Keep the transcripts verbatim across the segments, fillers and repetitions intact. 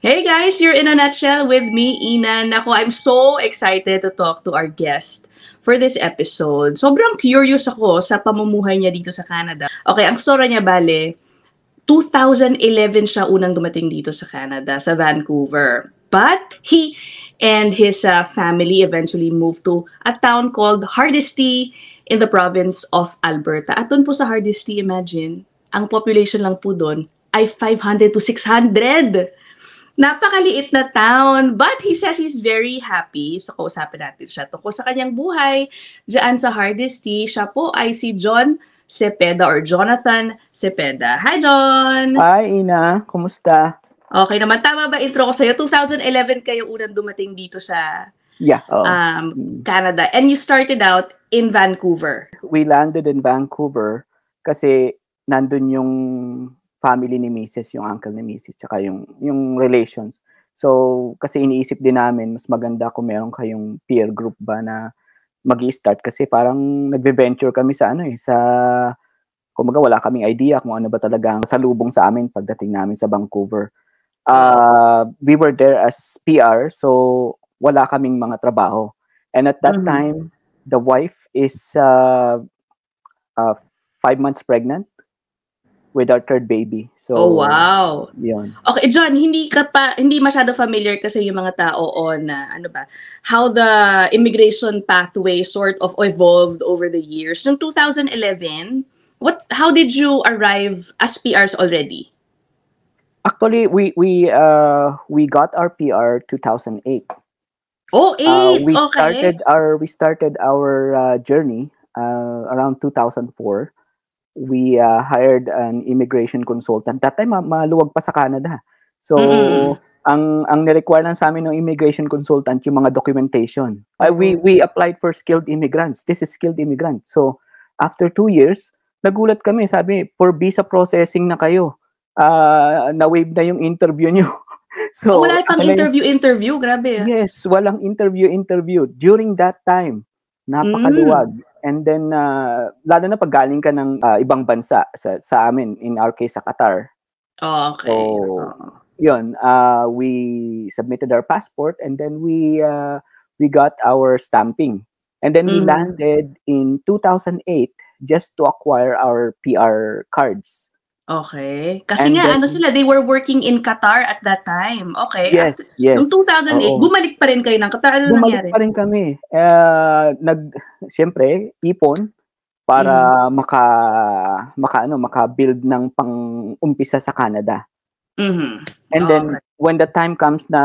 Hey guys, you're in a nutshell with me, Inan. Ako, I'm so excited to talk to our guest for this episode. Sobrang curious ako sa pamumuhay niya dito sa Canada. Okay, ang story niya bale, two thousand eleven siya unang dumating dito sa Canada, sa Vancouver. But he and his uh, family eventually moved to a town called Hardisty in the province of Alberta. At doon po sa Hardisty, imagine, ang population lang po doon ay five hundred to six hundred. Napakaliit na town, but he says he's very happy. So, kausapin natin siya tungkol sa kanyang buhay dyan sa Hardisty. Siya po ay si John Cepeda or Jonathan Cepeda. Hi, John! Hi, Ina. Kumusta? Okay naman. Tama ba intro ko sa'yo? two thousand eleven kayo unang dumating dito sa Yeah. Oh. um, Canada. And you started out in Vancouver. We landed in Vancouver kasi nandun yung family ni Missus, yung uncle ni Missus, tsaka yung, yung relations. So, kasi iniisip din namin, mas maganda kung meron kayong peer group ba na mag-i-start kasi parang nagbe-venture kami sa ano eh, sa, kumaga wala kaming idea kung ano ba talagang salubong sa amin pagdating namin sa Vancouver. Uh, we were there as P R, so wala kaming mga trabaho. And at that mm-hmm. time, the wife is uh, uh, five months pregnant with our third baby. So, oh, wow. Yun. Okay, John, hindi ka pa, hindi masyado familiar kasi yung mga tao on, uh, ano ba, how the immigration pathway sort of evolved over the years. Noong two thousand eleven, what, how did you arrive as P Rs already? Actually, we we uh we got our P R two thousand eight. Oh, eight. Uh, we okay. started our we started our uh, journey uh, around two thousand four. We uh, hired an immigration consultant. That time, ma- maluwag pa sa Canada. So, mm-hmm. ang ang nirequire lang sa amin ng immigration consultant yung mga documentation. Mm-hmm. Uh, we we applied for skilled immigrants. This is skilled immigrant. So, after two years, nagulat kami. Sabi, for visa processing na kayo. Uh, na-waive na yung interview nyo. So, oh, wala pang interview-interview? Grabe. Yes, walang interview-interview. During that time, napakaluwag. Mm. And then, uh, lalo na pag galing ka ng uh, ibang bansa, sa, sa amin, in our case, sa Qatar. Oh, okay. So, yun, uh, we submitted our passport and then we uh, we got our stamping. And then mm. we landed in two thousand eight just to acquire our P R cards. Okay. Kasi and nga, then, ano sila, they were working in Qatar at that time. Okay. Yes, After, yes. Noong two thousand eight, oo. Bumalik pa rin kayo ng Qatar. Ano bumalik nangyari? pa rin kami. Uh, nag, siyempre, ipon para mm. maka, maka, ano, maka-build ng pang-umpisa sa Canada. Mm-hmm. And then, okay. when the time comes na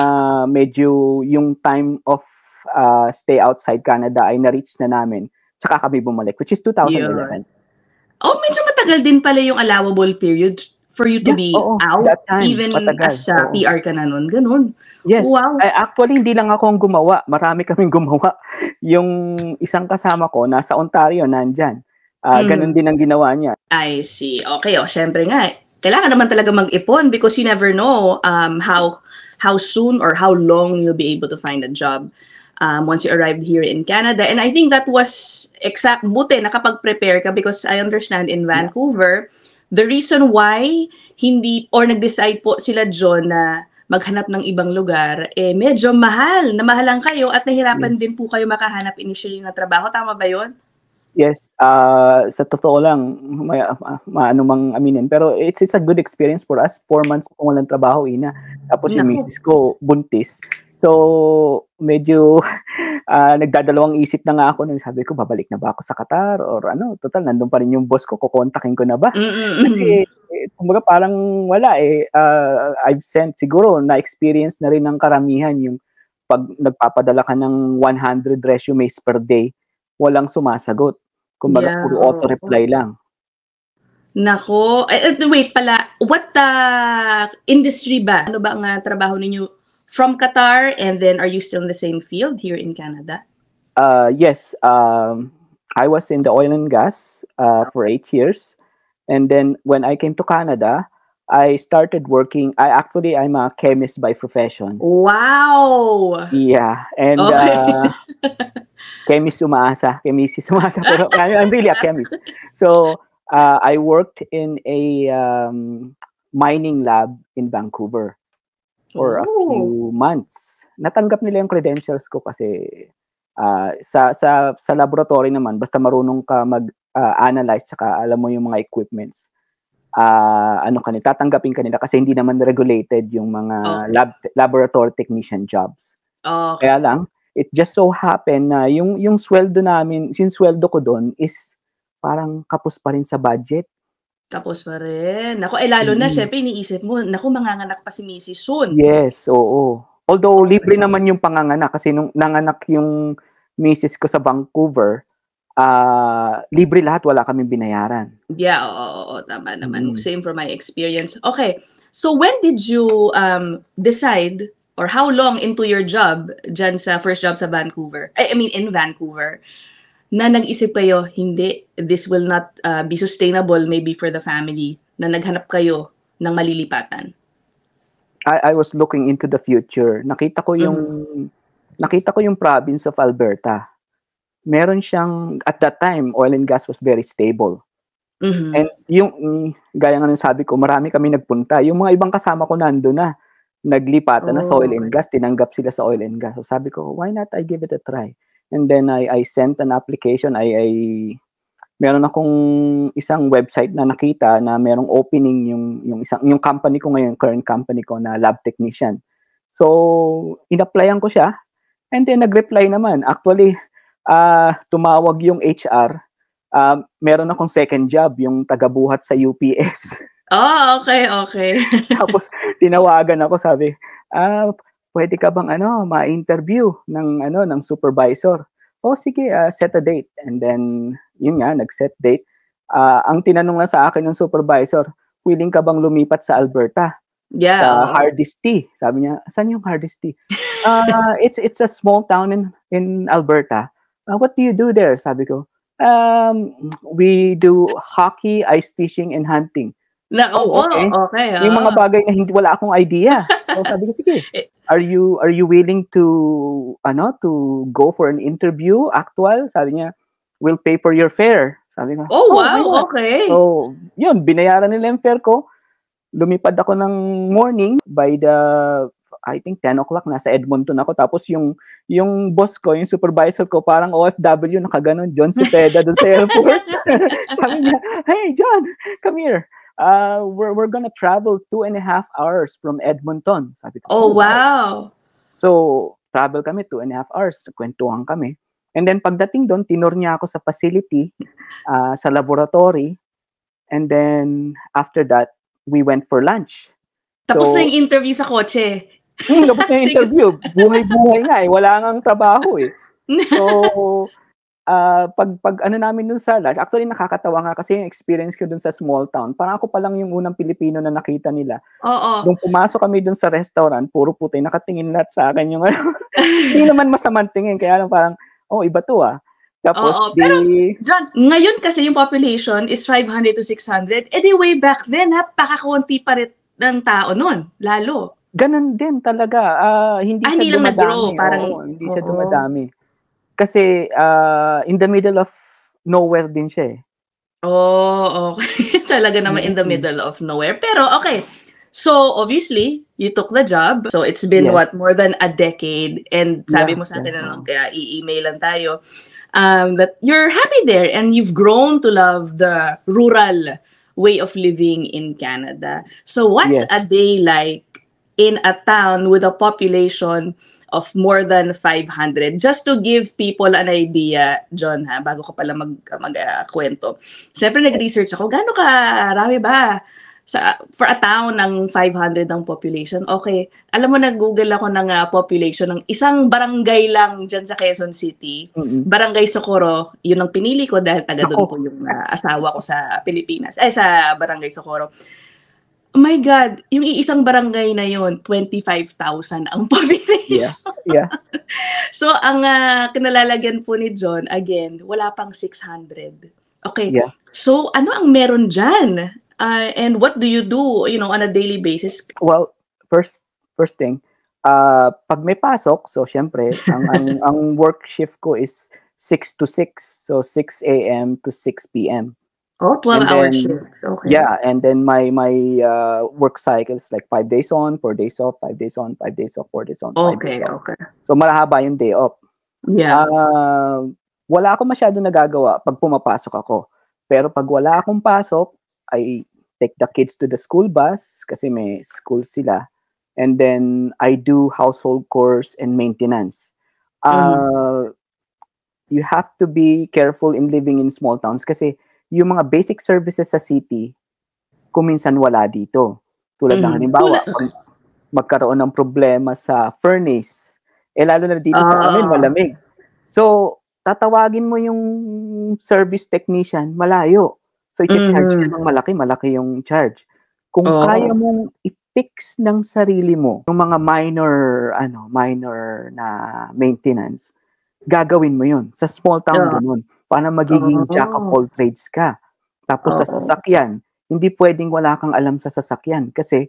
medyo yung time of uh, stay outside Canada ay na-reach na namin, tsaka kami bumalik, which is two thousand eleven. Yeah. Oh, medyo matagal din pala yung allowable period for you to yeah, be oo, out, time, even matagal, as uh, P R ka na nun. Ganun. Yes. Wow. Uh, actually, hindi lang ako ang gumawa. Marami kaming gumawa. Yung isang kasama ko, nasa Ontario, nandyan. Uh, mm. Ganun din ang ginawa niya. I see. Okay. O, syempre nga, kailangan naman talaga mag-ipon because you never know um, how how soon or how long you'll be able to find a job um, once you arrived here in Canada. And I think that was exact, buti nakapag-prepare ka because I understand in Vancouver, the reason why hindi, or nag-decide po sila, John, na maghanap ng ibang lugar, eh medyo mahal, na mahalang kayo at nahirapan yes. din po kayo makahanap initially na trabaho. Tama ba yun? Yes, uh, sa totoo lang, may, maano mang aminin. Pero it's, it's a good experience for us. Four months kung walang trabaho, Ina. Tapos no. yung misis ko, buntis. So, medyo uh, nagdadalawang isip na nga ako. Sabi ko, babalik na ba ako sa Qatar? Or ano, total, nandun pa rin yung boss ko, kukontakin ko na ba? Mm-mm. Kasi, eh, kumbaga parang wala eh. Uh, I've sent, siguro, na-experience na rin ng karamihan yung pag nagpapadala ka ng one hundred resumes per day, walang sumasagot. Kumbaga, yeah. puro auto-reply lang. Nako. Uh, wait pala, what uh, industry ba? Ano ba ang uh, trabaho ninyo? From Qatar, and then are you still in the same field here in Canada? Uh, yes. Um, I was in the oil and gas uh, for eight years. And then when I came to Canada, I started working. I actually, I'm a chemist by profession. Wow! Yeah. And okay. uh, chemist umaasa. Chemist umaasa. Pero I'm really a chemist. So uh, I worked in a um, mining lab in Vancouver. for a Oh. few months. Natanggap nila yung credentials ko kasi uh, sa sa sa laboratory naman basta marunong ka mag uh, analyze tsaka alam mo yung mga equipments. Uh, ano kanila tatanggapin kanila kasi hindi naman regulated yung mga Okay. lab laboratory technician jobs. Okay. Kaya lang it just so happen na yung yung sweldo namin, yung sweldo ko doon is parang kapos pa rin sa budget. Tapos pa rin. Naku, eh, lalo na Mm. siyempre iniisip mo, naku, manganganak pa si Missus soon. Yes, oo. Although Okay. libre naman yung panganganak kasi nung nanganak yung misis ko sa Vancouver, ah, libre lahat, wala kaming binayaran. Yeah, oo, oo, tama naman. Mm. Same from my experience. Okay, so when did you um decide or how long into your job dyan sa first job sa Vancouver, I I mean in Vancouver, na nag-isip kayo, hindi, this will not uh, be sustainable maybe for the family, na naghanap kayo ng malilipatan? I I was looking into the future. Nakita ko yung Mhm. nakita ko yung province of Alberta. Meron siyang at that time oil and gas was very stable. Mhm. And yung mm, gaya nga ng sabi ko, marami kami nagpunta. Yung mga ibang kasama ko nando'n na, naglipatan na sa Oh, oil and okay. gas, tinanggap sila sa oil and gas. So sabi ko, why not I give it a try? And then I I sent an application. I I meron akong isang website na nakita na merong opening yung yung isang yung company ko ngayon, current company ko na lab technician. So, in-applyan ko siya and then nag-reply naman. Actually, ah, tumawag yung H R. Um, meron akong second job, yung tagabuhat sa U P S. Oh, okay, okay. Tapos tinawagan ako, sabi, ah, pwede ka bang ano, ma-interview ng ano, ng supervisor? Oh, sige, ah, set a date. And then, yun nga, nag-set date. Ah, ang tinanong lang sa akin ng supervisor, willing ka bang lumipat sa Alberta? Yeah, Sa oo. Hardisty. Sabi niya, saan yung Hardisty? Ah, it's it's a small town in in Alberta. Uh, what do you do there? Sabi ko, um, we do hockey, ice fishing, and hunting. Naku Oh, po, okay. okay, Yung mga oo. bagay na hindi wala akong idea. So sabi ko, sige, Eh, are you are you willing to ano to go for an interview? Actual? Sabi niya, we'll pay for your fare. Sabi ko, oh, oh, why wow, not? okay. So, yun, binayaran nila yung fare ko. Lumipad ako ng morning by the I think ten o'clock nasa Edmonton ako. Tapos yung yung boss ko, yung supervisor ko, parang O F W nakaganon, John Cepeda doon sa airport. Sabi niya, "Hey John, come here. Uh, we're we're gonna travel two and a half hours from Edmonton." Sabi ko, Oh, "Oh, wow." wow. So, travel kami two and a half hours, kwentuhan kami. And then pagdating doon, tinur niya ako sa facility, uh, sa laboratory. And then after that, we went for lunch. Tapos na So, yung interview sa kotse. hmm, tapos na yung Sige. interview. Buhay-buhay nga eh. Wala ngang trabaho eh. So, ah, pag pag ano namin dun sa lunch, actually nakakatawa nga kasi yung experience ko dun sa small town, parang ako pa lang yung unang Pilipino na nakita nila. Oo. Nung pumasok kami dun sa restaurant, puro puti, nakatingin lahat sa akin yung ano. Hindi naman masamang tingin, kaya lang parang, oh, iba to ah. Tapos Oo, di pero John, ngayon kasi yung population is five hundred to six hundred. Eh di way back then, napakakonti pa rin ng tao nun, lalo. ganun din talaga. Ah, hindi Ah, siya hindi lang nag-grow, dumadami. parang, Oo, hindi siya oo. dumadami. Kasi ah, in the middle of nowhere din siya eh. Oh, okay. Talaga naman in the Mm. middle of nowhere. Pero okay, so obviously, you took the job. So it's been Yes. what, more than a decade. And sabi Yeah, mo sa atin yeah, na oo. kaya i-emailan tayo, um, that you're happy there and you've grown to love the rural way of living in Canada. So what's Yes. a day like in a town with a population of more than five hundred? Just to give people an idea, John, ha, bago ko pala mag, mag uh, kwento. Siyempre, nag-research ako, gaano karami ba sa, for a town ng five hundred ang population? Okay, alam mo, nag-google ako ng uh, population ng isang barangay lang dyan sa Quezon City. Mm. Barangay Socorro, yun ang pinili ko dahil taga doon Naku. po yung uh, asawa ko sa Pilipinas, ay sa Barangay Socorro. Oh my God, yung iisang barangay na yun, twenty-five thousand ang population. Yeah, yeah. So, ang uh, kinalalagyan po ni John, again, wala pang six hundred. Okay, Yeah. so ano ang meron dyan? Uh, and what do you do, you know, on a daily basis? Well, first first thing, uh, pag may pasok, so syempre, ang ang ang work shift ko is six to six, so six a m to six p m. Oh, And twelve-hour then, shift. Okay. yeah, and then my my uh, work cycle is like five days on, four days off, five days on, five days off, four days on, five days Okay, off. okay. So mahaba yung day off. Yeah. Ah, wala akong masyadong nagagawa pag pumapasok ako. Pero pag wala akong pasok, I take the kids to the school bus kasi may school sila. And then I do household chores and maintenance. Mhm. Uh, you have to be careful in living in small towns kasi yung mga basic services sa city, kung minsan wala dito. Tulad ng Mhm. halimbawa, Tula pag magkaroon ng problema sa furnace, eh lalo na dito sa amin Oo. malamig. So, tatawagin mo yung service technician, malayo. So, i-cha-charge ka Mhm. ng malaki, malaki yung charge. Kung kaya Oo. mong i-fix ng sarili mo yung mga minor ano, minor na maintenance, gagawin mo yun. Sa small town Oo. ganun, para magiging jack of Oh. all trades ka. Tapos sa Oo. sasakyan, hindi puwedeng wala kang alam sa sasakyan kasi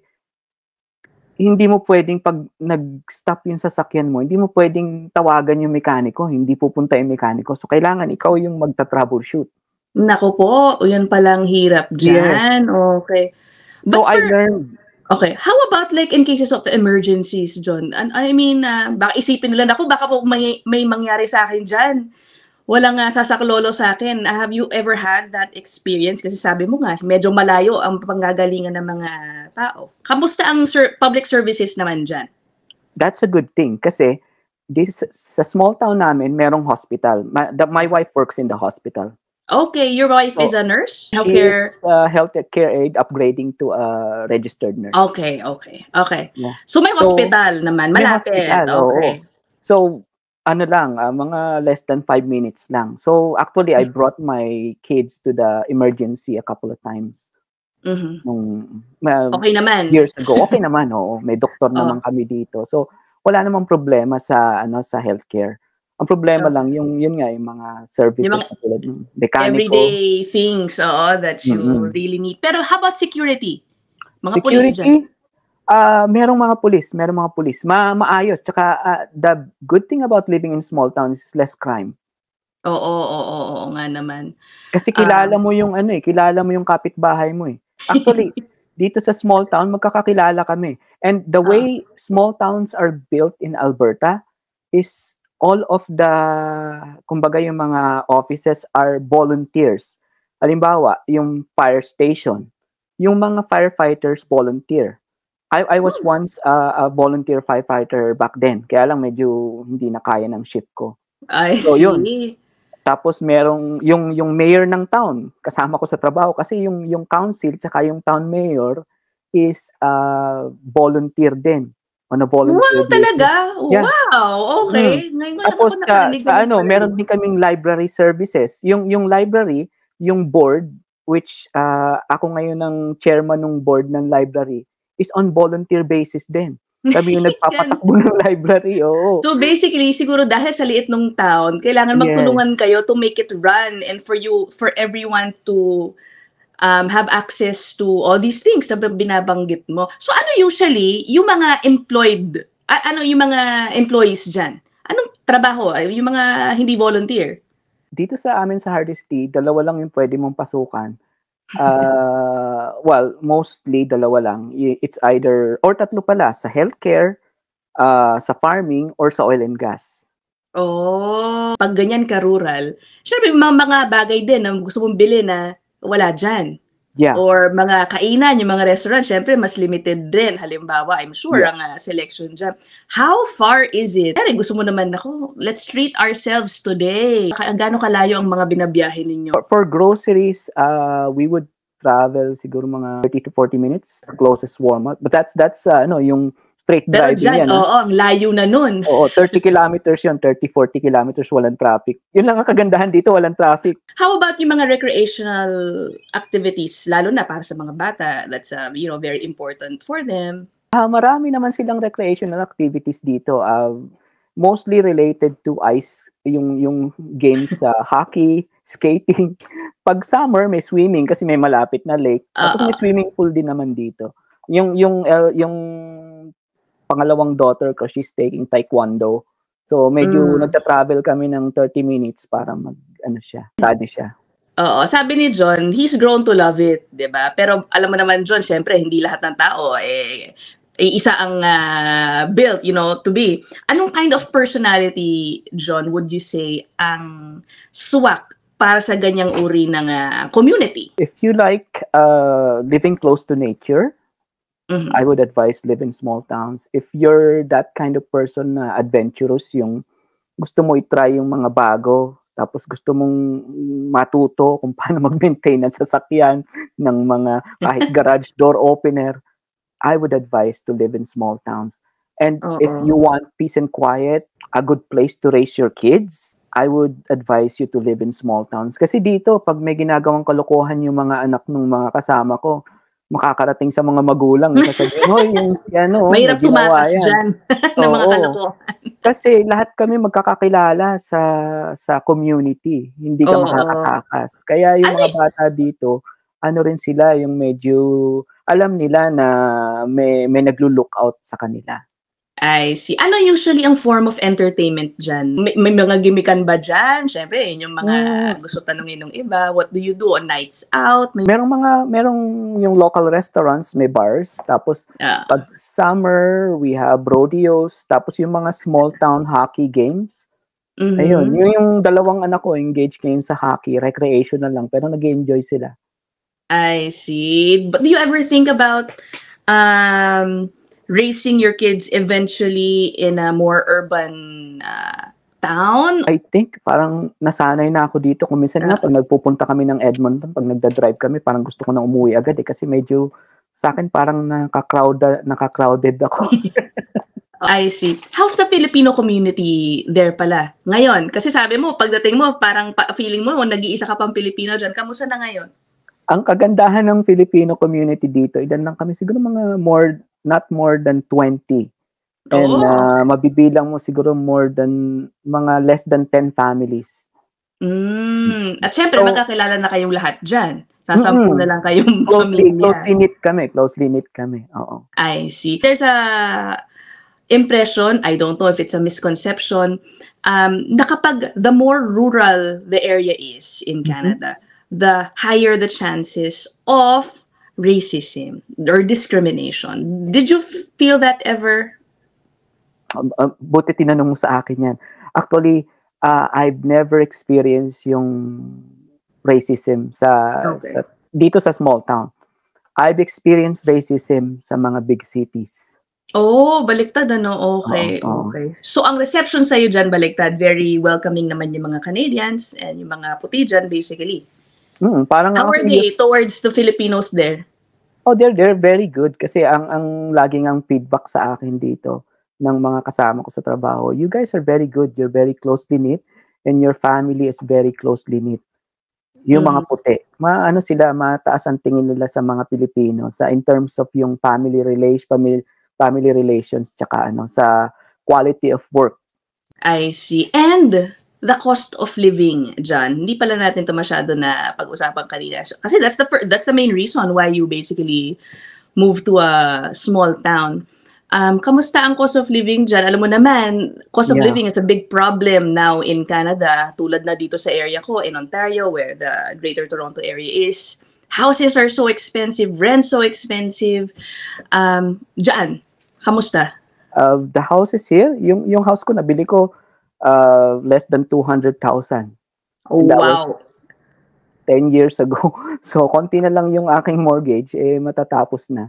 hindi mo puwedeng 'pag nag-stop yung sasakyan mo, hindi mo puwedeng tawagan yung mekaniko, hindi pupunta yung mekaniko. So, kailangan ikaw yung magta-troubleshoot. Naku po, yun palang hirap Yes. diyan, okey. So, But I for learned okey, how about like in cases of emergencies, John? An I mean, ah, baka isipin nila, "Naku, baka po may may mangyari sa'kin diyan. Walang, ah, sasaklolo sa'kin." Have you ever had that experience? Kasi sabi mo nga medyo malayo ang panggagalingan ng mga tao. Kamusta ang ser public services naman diyan? That's a good thing kasi this sa small town namin merong hospital. Ma the my wife works in the hospital. Okay, your wife is So, a nurse? she Healthcare is a health care aide upgrading to a registered nurse. Okay, okay, okay. Yeah. So, may So, hospital naman, may malapit, hospital, oo. okay. So, ano lang, ah, mga less than five minutes lang. So, actually, I brought my kids to the emergency a couple of times Mhm. nung ma Okey naman? years ago. Okey naman, oo. May doktor naman Oh. kami dito. So, wala namang problema sa ano, sa healthcare. Ang problema lang Okay. yung yun nga, yung mga Yung services mga katulad ng mekaniko. everyday things, oo, that you Mm. really need. Pero how about security? Mga pulis diyan? Security, ah, merong mga pulis, merong mga pulis. Ma maayos tsaka, ah, the good thing about living in small towns is less crime. Oo, oo, oo nga naman. Kasi kilala Um mo yung ano, eh, kilala mo yung kapitbahay mo, eh. Actually, dito sa small town magkakakilala kami. And the Oo. way small towns are built in Alberta is all of the kumbaga yung mga offices are volunteers. Halimbawa, yung fire station, yung mga firefighters volunteer. I I was Hmm. once a a volunteer firefighter back then, kaya lang medyo hindi na kaya ng shift ko. I So yun, see. tapos merong yung yung mayor ng town, kasama ko sa trabaho kasi yung yung council tsaka yung town mayor is, ah, volunteer din, on a Wow, volunteer basis. talaga? Yeah, Wow, mm. okey. Ngayon ko lang ako Tapos sa nakarinig ng sa ano, pala meron yun. din kaming library services. Yung yung library, yung board, which, ah, ako ngayon ang chairman nung board ng library, is on volunteer basis din. Kami yung Gan nagpapatakbo ng library, oo. So, basically siguro dahil sa liit nung town, kailangan magtulungan Yes. kayo to make it run and for you for everyone to, um, have access to all these things na binabanggit mo. So, ano usually yung mga employed, a ano yung mga employees diyan? Anong trabaho, ay yung mga hindi volunteer? Dito sa amin sa Hardesty, dalawa lang yung puwede mong pasukan. Ah, well, mostly dalawa lang. I it's either or tatlo pala, sa healthcare, ah, sa farming, or sa oil and gas. Oh, 'pag ganyan ka-rural, siyempre may mga bagay din na gusto mong bilhin na wala diyan. Yeah. Or mga kainan, yung mga restaurant siyempre mas limited din. Halimbawa, I'm sure Yeah. ang, ah, selection diyan. How far is it? Kunyari gusto mo naman, "Naku, let's treat ourselves today." Ka gaano kalayo ang mga binabiyahe ninyo? For for groceries, ah, we would travel siguro mga thirty to forty minutes, closest Walmart. But that's that's, ah, ano, yung straight Pero driving diyan, 'yan, ah. oo, ang layo na nun. Oo, thirty kilometers yun, thirty, forty kilometers walang traffic. Yun lang ang kagandahan dito, walang traffic. How about yung mga recreational activities, lalo na para sa mga bata, that's, um, you know, very important for them? Ah, marami naman silang recreational activities dito, um, mostly related to ice, yung yung games sa hockey, skating. 'Pag summer may swimming kasi may malapit na lake, tapos may Oo. swimming pool din naman dito. Yung yung, el yung pangalawang daughter ko, she's taking taekwondo. So, medyo Hmm. nagta-travel kami ng thirty minutes para mag-ano siya, study siya. Oo, sabi ni John, he's grown to love it, 'di ba? Pero alam mo naman John, siyempre hindi lahat ng tao, eh, iisa ang, ah, built, you know, to be. Anong kind of personality, John, would you say ang swak para sa ganyang uri ng, ah, community? If you like uh, living close to nature, Mhm. I would advise live in small towns. If you're that kind of person na adventurous, yung gusto mo i-try yung mga bago, tapos gusto mong matuto kung paano mag-maintain ng sasakyan, ng mga kahit garage door opener, I would advise to live in small towns. And if Oo. you want peace and quiet, a good place to raise your kids, I would advise you to live in small towns. Kasi dito, pag may ginagawang kalokohan yung mga anak ng mga kasama ko, makakarating sa mga magulang, sasabihin, hoy, yung si ano, may Mahirap ginawa tumakas yan. diyan ng mga Oo. kalokohan. Kasi lahat kami magkakakilala sa sa community, hindi ka Oo. makakatakas. Kaya yung Ano mga y bata dito, ano rin sila, yung medyo alam nila na may may naglo-look out sa kanila. I see. Ano usually ang form of entertainment diyan? May may mga gimikan ba diyan? Siyempre yun yung mga Hmm, gusto tanungin ng iba. What do you do on nights out? May merong mga merong yung local restaurants, may bars, tapos ah, pag summer, we have rodeos, tapos yung mga small town hockey games. Ayun, mhm. yun yung dalawang anak ko engaged ngayon sa hockey, recreational lang pero nag-e-enjoy sila. I see. But do you ever think about um, raising your kids eventually in a more urban uh, town? I think parang nasanay na ako dito kung minsan nga Uh, 'pag nagpupunta kami ng Edmonton, 'pag nagda-drive kami parang gusto ko na umuwi agad, eh, kasi medyo sa'kin parang naka-crowda naka-crowded ako. I see. How's the Filipino community there pala ngayon? Kasi sabi mo pagdating mo parang pa feeling mo nag-iisa ka pang Pilipino diyan. Kamusta na ngayon? Ang kagandahan ng Filipino community dito, ilan lang kami, siguro mga more not more than twenty, and, Oo. ah, mabibilang mo siguro more than mga less than ten families. Hmm, at siyempre So magkakilala na kayong lahat diyan. Sasampu na mm, lang kayong closely pamilya. closely knit kami, closely knit kami, oo. I see. There's a impression, I don't know if it's a misconception, um, na kapag the more rural the area is in Mhm. Canada, the higher the chances of racism or discrimination. Did you f- feel that ever? Um, um, buti tinanong mo sa akin 'yan. Actually, ah, I've never experienced yung racism sa Okay. sa dito sa small town. I've experienced racism sa mga big cities. Oh, baliktad ano? Oo, Okay, oo. okay. So ang reception sa'yo diyan baliktad, very welcoming naman yung mga Canadians and yung mga puti diyan basically. Mm, parang How ang are they towards the Filipinos there? oh, they're they're very good kasi ang ang laging ang feedback sa akin dito ng mga kasama ko sa trabaho, "You guys are very good, you're very closely knit, and your family is very closely knit." Yung mga Mhm. puti, maano sila, mataas ang tingin nila sa mga Pilipino sa in terms of yung family relation family family relations tsaka ano, sa quality of work. I see. And the cost of living diyan, hindi pala natin 'to masyado na pag-usapan kanina. So kasi that's the fir that's the main reason why you basically moved to a small town. Um, kamusta ang cost of living diyan? Alam mo naman, cost of Yeah. living is a big problem now in Canada, tulad na dito sa area ko in Ontario where the Greater Toronto area is. Houses are so expensive, rent so expensive. Um, diyan, kamusta? Uh, the houses here, yung yung house ko nabili ko, uh, less than two hundred thousand, Oh, and that was wow. ten years ago. So konti na lang yung aking mortgage, eh, matatapos na.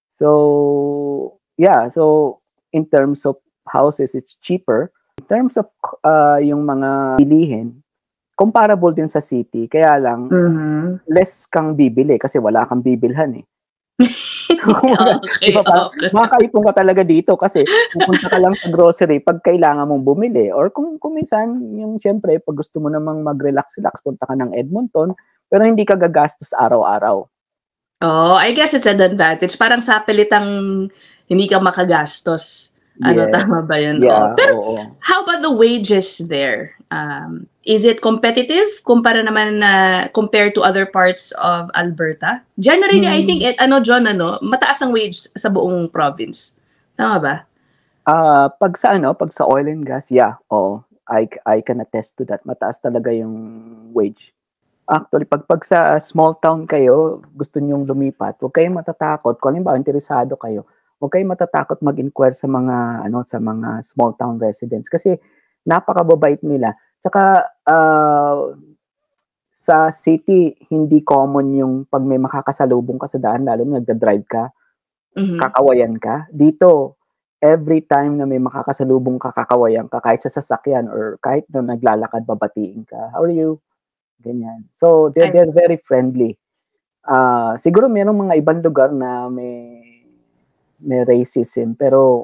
So, yeah, so in terms of houses, it's cheaper. In terms of uh, yung mga bilihin, comparable din sa city, kaya lang Mhm. less kang bibili kasi wala kang bibilhan, eh. Kumbaga, 'di Okay, ba parang okay. makakaipon ka talaga dito kasi pupunta ka lang sa grocery 'pag kailangan mong bumili, or kung kung minsan yung siyempre 'pag gusto mo namang mag-relax-relax, punta ka ng Edmonton, pero hindi ka gagastos araw-araw. Oh, I guess it's an advantage. Parang sa pilitang hindi ka makagastos. Ano, tama ba Yes. 'yun? Oo. Yeah, Pero oo. how about the wages there? Um, is it competitive kumpara naman na compared to other parts of Alberta? Generally, I think Hmm, it ano, John, ano, mataas ang wage sa buong province. Tama ba? ah, 'pag sa ano, 'pag sa oil and gas, yeah, oo. I I can attest to that. Mataas talaga yung wage. Actually, pag pag sa small town kayo, gusto niyong lumipat, huwag kayong matatakot kung halimbawa interesado kayo, huwag kayong matatakot mag-inquire sa mga ano, sa mga small town residents kasi napakababait nila. Tsaka, ah, sa city hindi common yung 'pag may makakasalubong ka sa daan lalo na nagda-drive ka, Mhm. kakawayan ka. Dito, every time na may makakasalubong ka, kakawayan ka kahit sa sasakyan or kahit na naglalakad babatiin ka, "How are you?" Ganyan. So, they're Ay they're very friendly. Ah, siguro merong mga ibang lugar na may may racism pero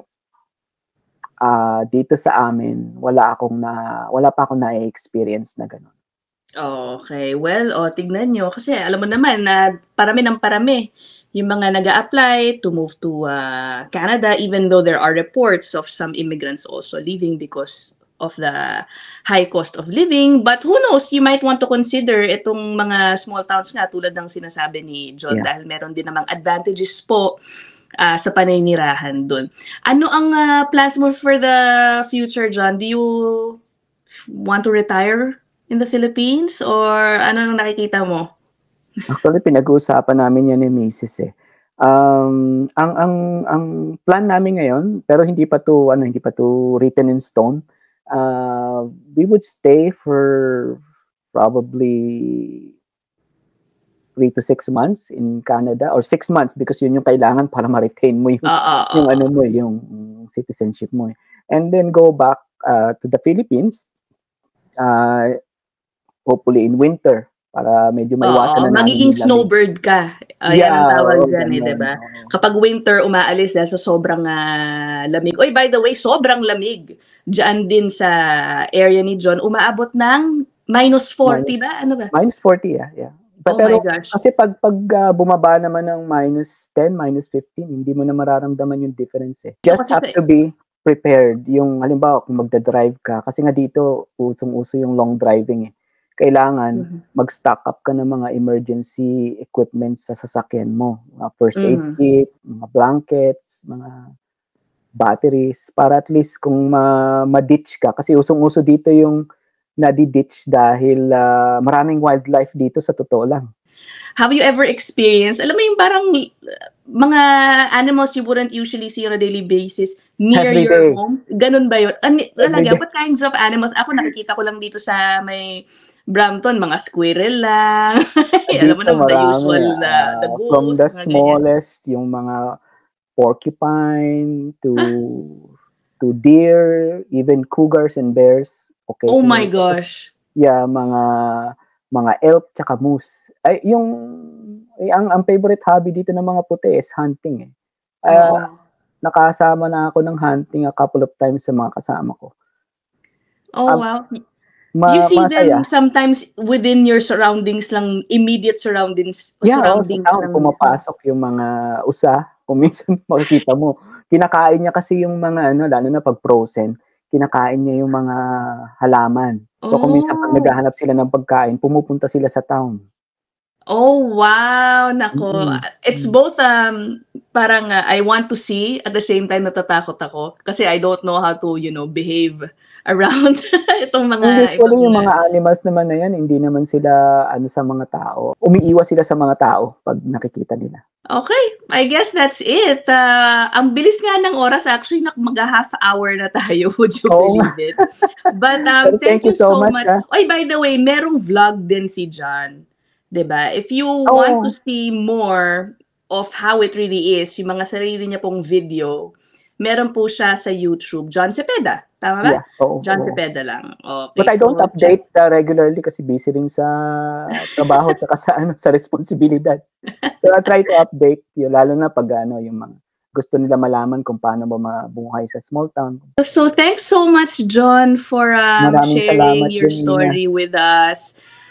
ah, dito sa amin wala akong na wala pa akong na-e-experience na gano'n. Okey. Well, oh, tignan niyo kasi alam mo naman na parami ng parami yung mga nag-a-apply to move to, ah, Canada even though there are reports of some immigrants also leaving because of the high cost of living. But who knows, you might want to consider itong mga small towns nga tulad ng sinasabi ni John Yeah. dahil meron din namang advantages po, ah, sa paninirahan dun. Ano ang, ah, plans mo for the future, John? Do you want to retire in the Philippines or ano ang nakikita mo? Actually, pinag-uusapan namin 'yan ni misis, eh. Um, ang ang ang plan namin ngayon, pero hindi pa 'to ano, hindi pa 'to written in stone, ah, we would stay for probably three to six months in Canada or six months because yun yung kailangan para ma-retain mo yung Oo, yung ano oo. mo, eh, yung citizenship mo, eh. And then go back, ah, to the Philippines, ah, hopefully in winter para medyo maiwasan Oo, na namin magiging yung lamig. snowbird ka. Ah, yan ang Yeah, tawag oo, diyan, eh, 'di gano'n, ba? oo. Kapag winter umaalis dahil sa sobrang, ah, lamig. Uy, by the way, sobrang lamig diyaan din sa area ni John. Umaabot ng minus forty Minus ba? Ano ba? minus forty, yeah, yeah. Pe Oh my pero gosh. kasi 'pag 'pag, ah, bumaba naman ng minus ten, minus fifteen, hindi mo na mararamdaman yung difference, eh. So Just kasi have sa to be prepared. Yung halimbawa kung magda-drive ka kasi nga dito usong-uso yung long driving, eh. Kailangan Mhm. mag-stock up ka ng mga emergency equipment sa sasakyan mo, mga first aid Mhm. kit, mga blankets, mga batteries, para at least kung ma ma-ditch ka kasi usong-uso dito yung nadi-ditch dahil, ah, maraming wildlife dito sa totoo lang. Have you ever experienced, alam mo yung parang mga animals you wouldn't usually see on a daily basis near Every your day, home? Gano'n ba yun? Ani every talaga? day. What kinds of animals? Ako nakikita ko lang dito sa may Brampton, mga squirrel lang. Alam mo Dito na, the marami, usual na the ah, from goose, the mga ganyan. smallest, yung mga porcupine to Ah, to deer, even cougars and bears oh my occasionally. Tapos gosh. yeah, mga mga elk tsaka moose. Ay yung eh, ang ang favorite hobby dito ng mga puti is hunting, eh. Ah, Oo. nakasama na ako ng hunting a couple of times sa mga kasama ko. Oh, Um, wow. You ma see them masaya. sometimes within your surroundings lang, immediate surroundings Yeah, oo, sa surroundings town lang mismo? pumapasok yung mga usa, kung minsan makikita mo, kinakain niya kasi yung mga ano, lalo na 'pag frozen, kinakain niya yung mga halaman. So, kung minsan 'pag Oh. naghahanap sila ng pagkain, pumupunta sila sa town. Oh, wow! Naku, Mm, it's hmm. both, um, parang, ah, I want to see, at the same time natatakot ako. Kasi I don't know how to, you know, behave around itong Well, mga ibang, usually yung ah mga animals naman na yan hindi naman sila ano sa mga tao, umiiwas sila sa mga tao 'pag nakikita nila. okey, I guess that's it. Ah, ang bilis nga ng oras actually nak magha-half hour na tayo, would you Oo nga. believe it? But, Pero um, thank thank you you so so much, much. ah. Uy, by the way, merong vlog din si John, 'di ba? If you want to Oo. see more of how it really is, yung mga sarili niya pong video, meron po siya sa YouTube, John Cepeda, tama ba? Yeah, oo, John oo. Cepeda lang. But Okey, I don't so check update, ah, regularly kasi busy rin sa trabaho tsaka sa ano, sa responsibilidad. Pero I try to update yu lalo na 'pag ano, yung mga gusto nila malaman kung paano ba mabuhay sa small town. So, thanks so much, John, for, um, Maraming sharing salamat your din, Ina. story with us.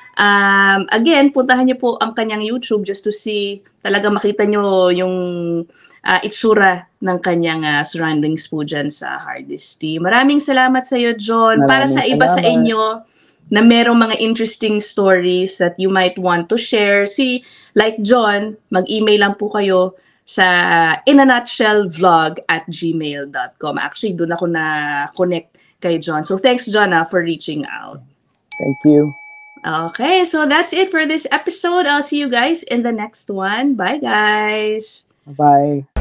Um, again, puntahan niyo po ang kanyang YouTube just to see, talagang makita niyo yung, ah, itsura ng kanyang, ah, surroundings po diyan sa Hardesty. Maraming salamat sa'yo, John. Para Maraming sa iba sa salamat. inyo na merong mga interesting stories that you might want to share, si like John, mag-email lang po kayo sa inanutshellvlog at gmail dot com. Actually, dun ako na-connect kay John. So, thanks, John, ah, for reaching out. Thank you. Okay, so that's it for this episode. I'll see you guys in the next one. Bye, guys. Bye.